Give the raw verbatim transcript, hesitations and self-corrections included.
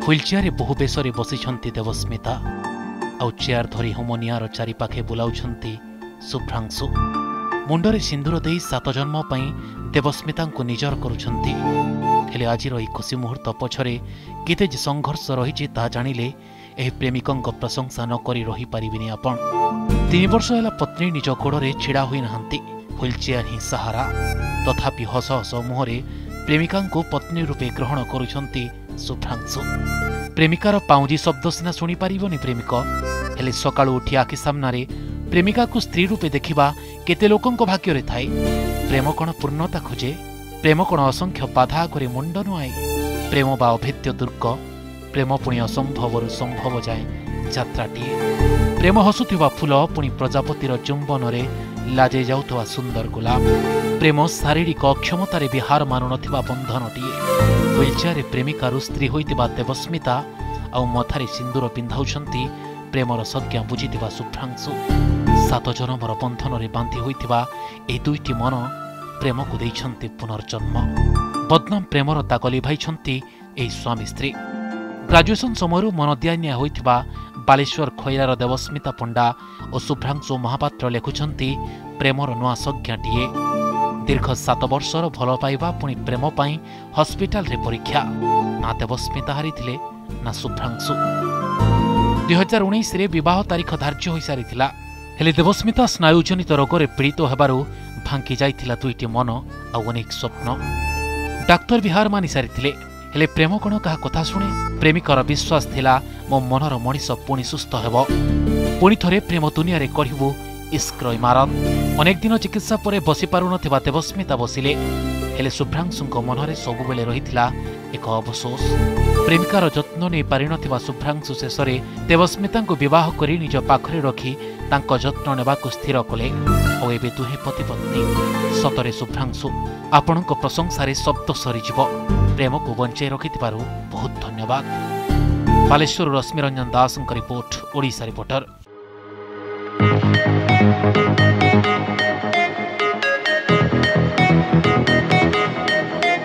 Wheel chair बहु बेशरे बसिछंती देवस्मिता आउ chair धरी होमनियार चारिपाखे बुलाउछंती शुभ्रांशु। मुंडरे सिंदूर देई सात जन्म पई देवस्मिता को निजर करुछंती। हेले आजिर ई खुशी मुहूर्त पछरे केते जे संघर्ष रहिछि ता जानिले एही प्रेमिकंक प्रशंसा न करी रही पारिबिनी आपण। तीन वर्ष होला पत्नी निज गोड़े छिड़ा होई नहंती, ह्विल चेयर ही सहारा। तथापि हस हस मुहरे प्रेमिका को पत्नी रूपे ग्रहण करुछंती शुभ्रांशु। प्रेमिकार पाउजी शब्द सिना शुणी पारिबनी प्रेमिक, हेले सकाळु उठी आखि सामनारे प्रेमिका को स्त्री रूपे देखिबा केते लोकंक भाग्य रे थाए। प्रेम कोन पूर्णता खोजे, प्रेम कोन असंख्य बाधा करे मुंड नुआए। प्रेम बा अभेद्य दुर्ग, प्रेम पुणी असंभव संभव जाए यात्राटीए। प्रेम हसुथिबा फूल पुणी प्रजापतिर चुंबन रे लाजे जाउथवा सुंदर गुलाब। प्रेम शारीरिक अक्षमतार भी हार मानु नथिबा बंधनटीए। ह्विल चेयर प्रेमिकार स्त्री होइतिबा देवस्मिता आउ मथारे सिंदूर पिंधाउछंती प्रेमर संज्ञा बुझितिबा शुभ्रांशु। सात जन्मर बंधन रे बांधि होइतिबा ए दुईटी मन प्रेम को देइछंती पुनर्जन्म। बदनाम प्रेमर दाग लिभाइछंती एही स्वामी स्त्री। ग्राजुएशन समय मन दियानिया होइतिबा बालेश्वर खैरार देवस्मिता पंडा और शुभ्रांशु महापात्र लेखुछंती प्रेमर नुआ संज्ञाटीए। दीर्घ सात वर्षर भल पाइबा पुणी प्रेम पाई हस्पिटाल रे परीक्षा। ना देवस्मिता हारिथिले ना शुभ्रांशु। दुई हजार उन्नीस रे विवाह तारीख धार्य हो सारिथिला, हेले देवस्मिता स्नायुजनित रोगरे पीड़ित हेबारु भांगी जाइथिला दुईटी मन आ अनेक स्वप्न। डाक्तर भी हार मानि सारिथिले, हेले प्रेम कोन कहा कथा शुणे। प्रेमिकर विश्वास थिला मो मनर मनीष पुणी सुस्थ हेब, पुणी थरे प्रेम दुनिया रे करिबु इश्कर इमारत। अनेक दिन चिकित्सा परे बसी पारु नथिबा देवस्मिता बसिले, हेले शुभ्रांशुଙ୍କ मनरे सबुबेले रहिथिला एक अफसोस। प्रेमिकार जत्न नै पारि नथिबा शुभ्रांशु शेषरे देवस्मिताଙ୍କୁ विवाह करी निज पाखरे रखी तांको जत्न नेबाकु स्थिर कले। ओ एबे दुहे पति पत्नी। सतरे शुभ्रांशु आपणको प्रशंसारे शब्द सरीजिव। प्रेम को बंचाई रखिथिबारु बहुत धन्यवाद। बालेश्वर रश्मिरंजन दासଙ୍କ रिपोर्ट, ओडिशा रिपोर्टर।